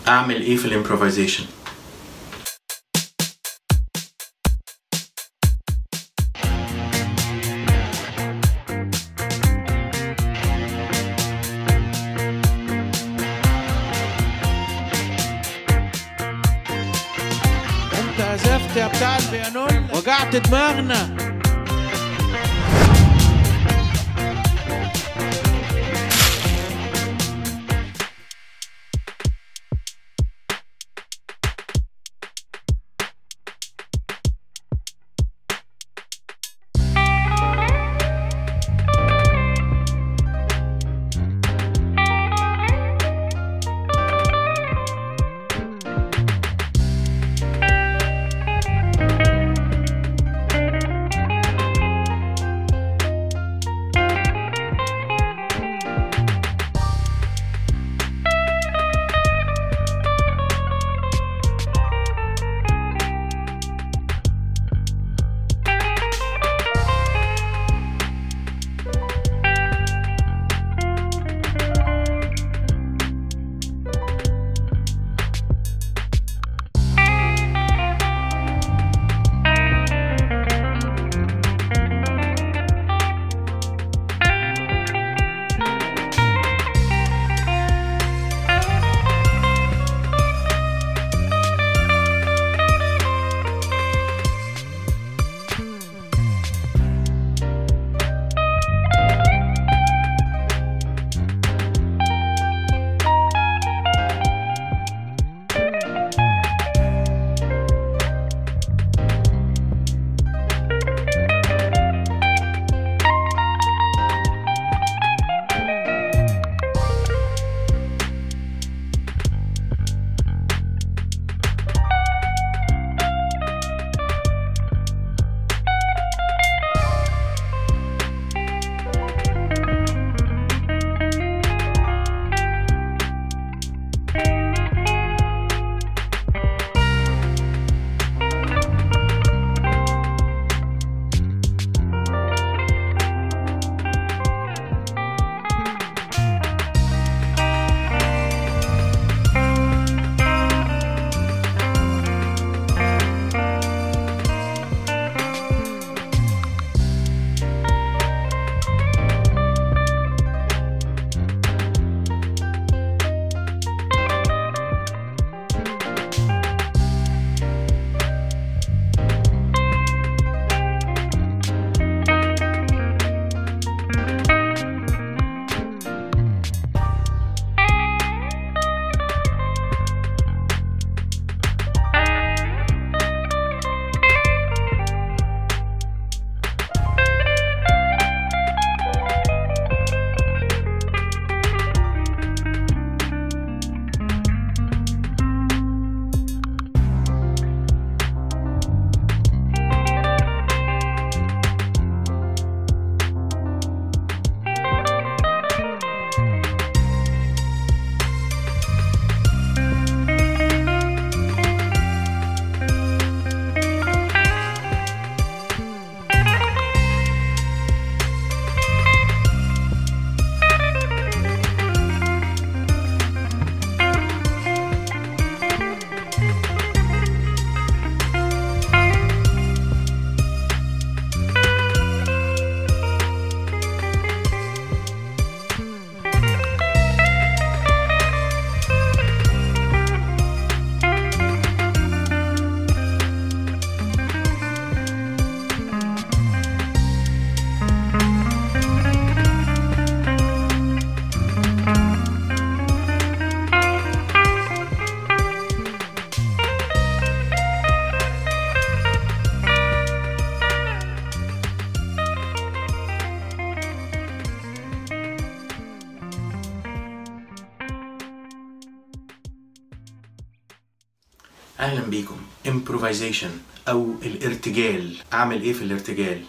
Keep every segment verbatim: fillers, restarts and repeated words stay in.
اعمل ايه في الامبروفيزيشن؟ انت عزفت يا بتاع البيانون، وجعت دماغنا. اهلا بيكم. improvisation او الارتجال. اعمل ايه في الارتجال؟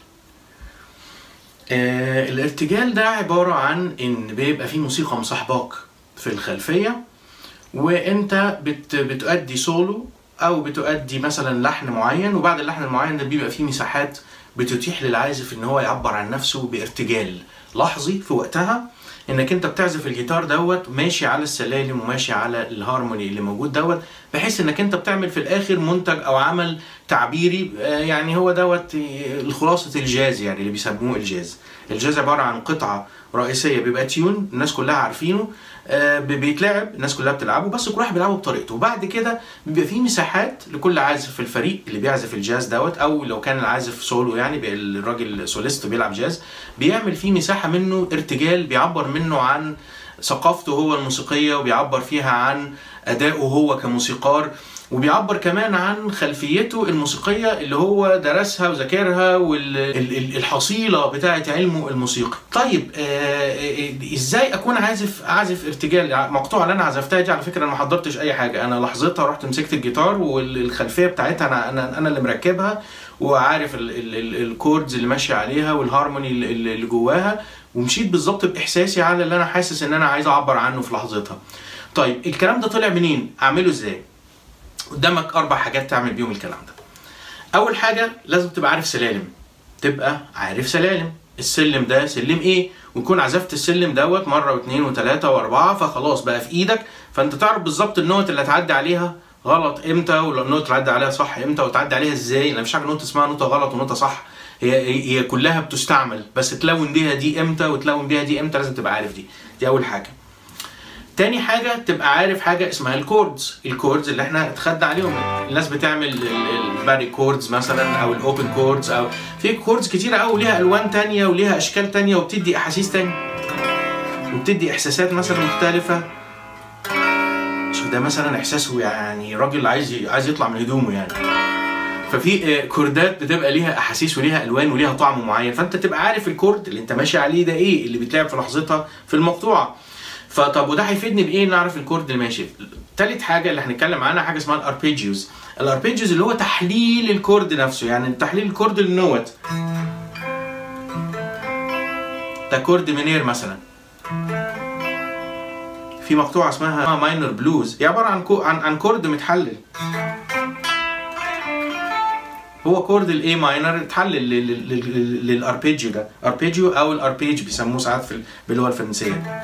آه الارتجال ده عبارة عن ان بيبقى فيه موسيقى مصاحباك في الخلفية، وانت بت بتؤدي سولو او بتؤدي مثلا لحن معين، وبعد اللحن المعين ده بيبقى فيه مساحات بتتيح للعازف ان هو يعبر عن نفسه بارتجال لحظي في وقتها. انك انت بتعزف الجيتار دوت ماشي على السلالم وماشي على الهارموني اللي موجود دوت، بحيث انك انت بتعمل في الاخر منتج او عمل تعبيري. يعني هو دوت الخلاصة الجاز يعني اللي بيسموه الجاز. الجاز عبارة عن قطعة رئيسية بيبقى تيون الناس كلها عارفينه، بيتلعب الناس كلها بتلعبه، بس كل واحد بيلعبه بطريقته. وبعد كده بيبقى فيه مساحات لكل عازف في الفريق اللي بيعزف الجاز دوت، او لو كان العازف سولو يعني الراجل سوليست بيلعب جاز، بيعمل فيه مساحة منه ارتجال بيعبر منه عن ثقافته هو الموسيقية، وبيعبر فيها عن أدائه هو كموسيقار، وبيعبر كمان عن خلفيته الموسيقية اللي هو درسها وذاكرها والحصيلة بتاعة علمه الموسيقي. طيب آه ازاي اكون عازف اعزف ارتجال؟ مقطوعة اللي انا عزفتها دي على فكرة انا ما حضرتش اي حاجة، انا لحظتها رحت مسكت الجيتار والخلفية بتاعتها انا انا انا اللي مركبها، وعارف الكوردز اللي ماشية عليها والهارموني اللي جواها، ومشيت بالظبط باحساسي على اللي انا حاسس ان انا عايز اعبر عنه في لحظتها. طيب الكلام ده طلع منين؟ اعمله ازاي؟ قدامك اربع حاجات تعمل بيهم الكلام ده. اول حاجه لازم تبقى عارف سلالم، تبقى عارف سلالم، السلم ده سلم ايه، ويكون عزفت السلم دوت مره واثنين وثلاثه واربعه، فخلاص بقى في ايدك، فانت تعرف بالظبط النوت اللي هتعدي عليها غلط امتى، والنوت اللي هتعدي عليها صح امتى، وتعدي عليها ازاي. لان مفيش حاجه نوت اسمها نوته غلط ونوته صح، هي هي كلها بتستعمل، بس تلون بيها دي امتى وتلون بيها دي امتى، لازم تبقى عارف دي. دي اول حاجه. تاني حاجة تبقى عارف حاجة اسمها الكوردز، الكوردز اللي احنا اتخدنا عليهم. الناس بتعمل الباري كوردز مثلا او الاوبن كوردز، او في كوردز كتيرة قوي وليها الوان تانية وليها اشكال تانية وبتدي احاسيس تانية وبتدي احساسات مثلا مختلفة. شوف ده مثلا احساسه يعني راجل عايز عايز يطلع من هدومه يعني. ففي كوردات بتبقى ليها احاسيس وليها الوان وليها طعم معين، فانت تبقى عارف الكورد اللي انت ماشي عليه ده ايه اللي بيتلعب في لحظتها في المقطوعة. فطب وده هيفيدني بايه؟ نعرف الكورد اللي ماشي. تالت حاجه اللي هنتكلم عنها حاجه اسمها الاربيجيوز. الاربيجيوز اللي هو تحليل الكورد نفسه، يعني تحليل الكورد للنوت. ده كورد مينير مثلا. في مقطوعه اسمها ماينر بلوز، هي عباره عن عن عن كورد متحلل. هو كورد الاي ماينر اتحلل للاربيجيو ده، اربيجيو او الاربيج بيسموه ساعات في باللغه الفرنسيه.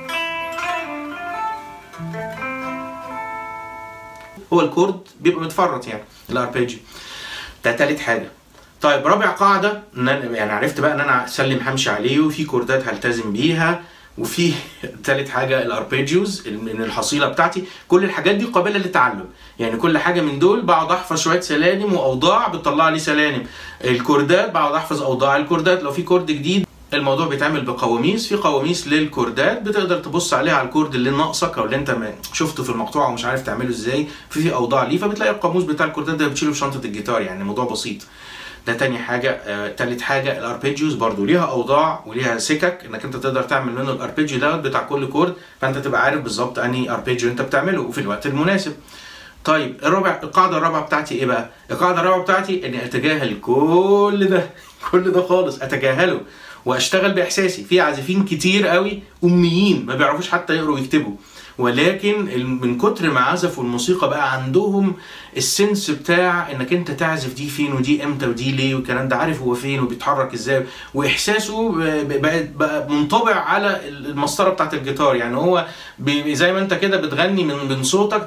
هو الكورد بيبقى متفرط يعني الاربيجيو. ده تالت حاجه. طيب رابع قاعده، ان انا يعني عرفت بقى ان انا سلم همشي عليه وفي كوردات هلتزم بيها، وفي تالت حاجه الاربيجيوز من الحصيله بتاعتي. كل الحاجات دي قابله للتعلم، يعني كل حاجه من دول بقعد احفظ شويه سلالم واوضاع بتطلع لي سلالم. الكوردات بقعد احفظ اوضاع الكوردات، لو في كورد جديد الموضوع بيتعمل بقواميس، في قواميس للكوردات بتقدر تبص عليها على الكورد اللي ناقصك او اللي انت شفته في المقطوعه ومش عارف تعمله ازاي، في في اوضاع ليه، فبتلاقي القاموس بتاع الكوردات ده بتشيله في شنطه الجيتار، يعني الموضوع بسيط. ده تاني حاجه. آه، تالت حاجه الاربيجيوز برضو ليها اوضاع وليها سكك انك انت تقدر تعمل منه الاربيجيو دوت بتاع كل كورد، فانت تبقى عارف بالظبط انهي اربيجيو انت بتعمله وفي الوقت المناسب. طيب الرابع، القاعده الرابعه بتاعتي ايه بقى؟ القاعده الرابعه بتاعتي اني اتجاهل كل ده كل ده خالص، اتجاهله واشتغل باحساسي. في عازفين كتير قوي اميين ما بيعرفوش حتى يقروا ويكتبوا، ولكن من كتر ما عزفوا الموسيقى بقى عندهم السنس بتاع انك انت تعزف دي فين ودي امتى ودي ليه والكلام ده، عارف هو فين وبيتحرك ازاي، واحساسه بقى, بقى منطبع على المسطره بتاعت الجيتار. يعني هو زي ما انت كده بتغني من من صوتك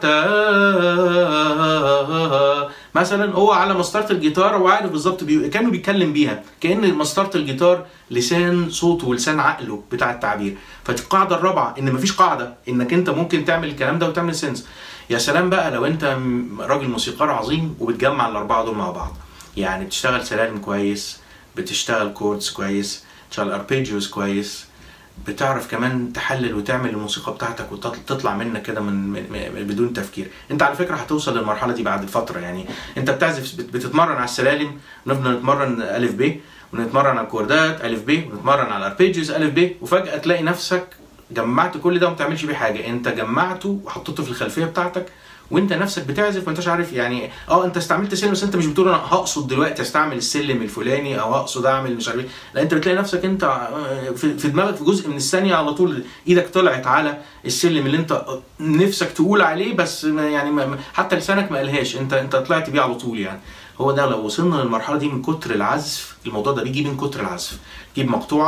مثلا، هو على مسطره الجيتار وعارف بالظبط بي... كانه بيتكلم بيها، كأن مسطره الجيتار لسان صوته ولسان عقله بتاع التعبير. فالقاعده الرابعه ان مفيش قاعده انك انت ممكن تعمل الكلام ده وتعمل سنس. يا سلام بقى لو انت راجل موسيقار عظيم وبتجمع الاربعه دول مع بعض، يعني بتشتغل سلالم كويس، بتشتغل كوردز كويس، بتشتغل اربيجيوز كويس، بتعرف كمان تحلل وتعمل الموسيقى بتاعتك وتطلع منك كده من, من بدون تفكير. انت على فكره هتوصل للمرحله دي بعد فتره، يعني انت بتعزف بتتمرن على السلالم، نفضل نتمرن الف ب، ونتمرن على الكوردات الف ب، ونتمرن على الاربيجيوز الف ب، وفجاه تلاقي نفسك جمعت كل ده وما بتعملش بيه حاجه. انت جمعته وحطيته في الخلفيه بتاعتك وانت نفسك بتعزف ما انتش عارف يعني. اه انت استعملت سلم بس انت مش بتقول انا هقصد دلوقتي استعمل السلم الفلاني او هقصد اعمل مش عارف ايه، لا انت بتلاقي نفسك انت في دماغك في جزء من الثانيه على طول ايدك طلعت على السلم اللي انت نفسك تقول عليه، بس يعني حتى لسانك ما قالهاش، انت انت طلعت بيه على طول. يعني هو ده لو وصلنا للمرحله دي من كتر العزف، الموضوع ده بيجي من كتر العزف. تجيب مقطوعه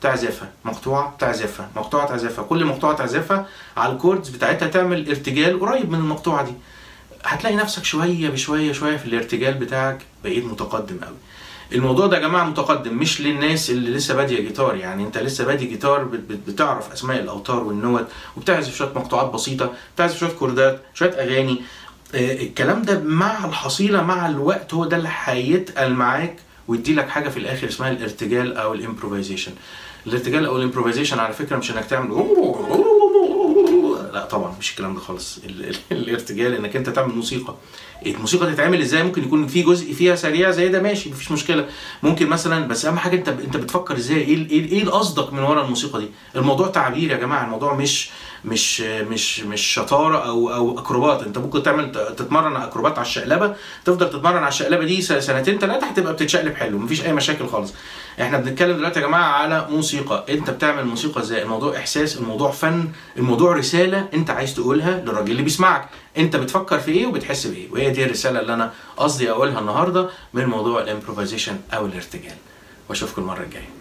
تعزفها، مقطوعه تعزفها، مقطوعه تعزفها، كل مقطوعه تعزفها على الكوردز بتاعتها تعمل ارتجال قريب من المقطوعه دي. هتلاقي نفسك شويه بشويه شويه في الارتجال بتاعك بقيت متقدم قوي. الموضوع ده يا جماعه متقدم مش للناس اللي لسه باديه جيتار، يعني انت لسه بادي جيتار بتعرف اسماء الاوتار والنوت وبتعزف شويه مقطوعات بسيطه، بتعزف شويه كوردات، شويه اغاني. آه الكلام ده مع الحصيله مع الوقت هو ده اللي هيتقل معاك ويدي لك حاجه في الاخر اسمها الارتجال او الامبروفيزيشن. الارتجال او الامبروفيزيشن على فكره مش انك تعمل لا طبعا مش الكلام ده خالص. الارتجال انك انت تعمل موسيقى. الموسيقى تتعمل ازاي؟ ممكن يكون في جزء فيها سريع زي ده ماشي مفيش مشكله، ممكن مثلا، بس اهم حاجه انت انت بتفكر ازاي، ايه ايه ايه قصدك من ورا الموسيقى دي. الموضوع تعبير يا جماعه، الموضوع مش مش مش مش شطاره او او اكروبات. انت ممكن تعمل تتمرن اكروبات على الشقلبه، تفضل تتمرن على الشقلبه دي سنتين ثلاثه هتبقى بتتشقلب حلو مفيش اي مشاكل خالص. احنا بنتكلم دلوقتي يا جماعه على موسيقى، انت بتعمل موسيقى ازاي؟ الموضوع احساس، الموضوع فن، الموضوع رساله انت عايز تقولها للراجل اللي بيسمعك. انت بتفكر في ايه وبتحس بايه، وهي دي الرساله اللي انا قصدي اقولها النهارده من موضوع الامبروفيزيشن او الارتجال. واشوفكم المره الجايه.